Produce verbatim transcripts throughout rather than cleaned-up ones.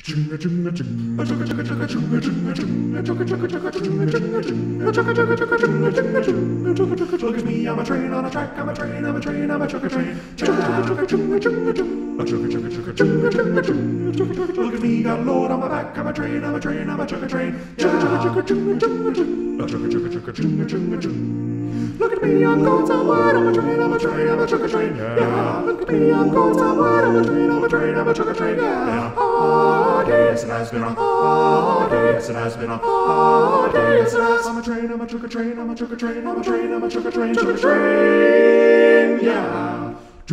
Look at me, I'm a train on a track, I'm a train, I'm a train, I'm a chugga train. Look at me, got a load on my back, I'm a train, I'm a train, I'm a chugga train. Look at me, I'm going somewhere, I'm a train, I'm a train, I'm a chugga train. Yeah. Look at me, I'm going somewhere, I'm a train, I'm a train, I'm a chugga train. Yeah. Oh, yes, it has been a hard day, yes, it has been a hard day, yes, it has. I'm a train, I'm a chugga train, I'm a chugga train, I'm a train, I'm a chugga train, chugga train. Yeah.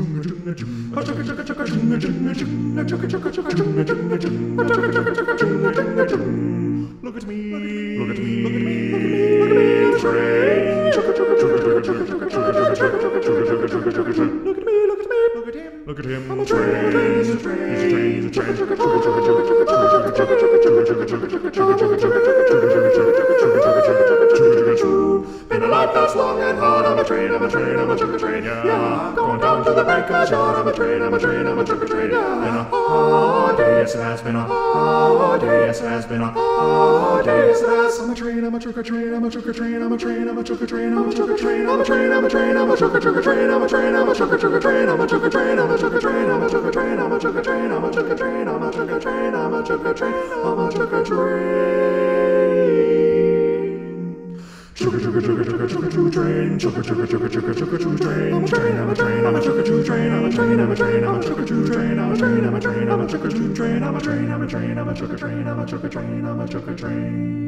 Look at me, look at me, look at me, look at me, look at me, train. Look at me, look at me, look at him, look at him. I'm a train, he's a train, he's a train, he's a train. Been a life that's long and hard. I'm a train, I'm a train, I'm a chugga train. Yeah, going down to the banker's yard. I'm a train, I'm a train, I'm a chugga train. Yeah, been a hard day, yes it has been a hard day, yes it has been a hard day, yes it has. I'm a train, I'm a chugga train, I'm a chugga train, I'm a train, I'm a chugga train, I'm a chugga train, I'm a train, I'm a train, I'm a chugga chugga train, I'm a train, I'm a chugga chugga train, I'm a chugga train, I'm a chugga train, I'm a chugga train, I'm a chugga train, I'm a chugga train, I'm a chugga train, I'm a chugga train, I'm a chugga train. Chugga chugga chugga chugga chugga choo train, chugga chugga chugga chugga chugga choo train. I'm a train, I'm a train, I'm a chugga choo train, I'm a train, I'm a train, I'm a chugga choo train, I'm a train, I'm a train, I'm a chugga choo train, I'm a train, I'm a train, I'm a chugga train, I'm a chugga train, I'm a chugga train.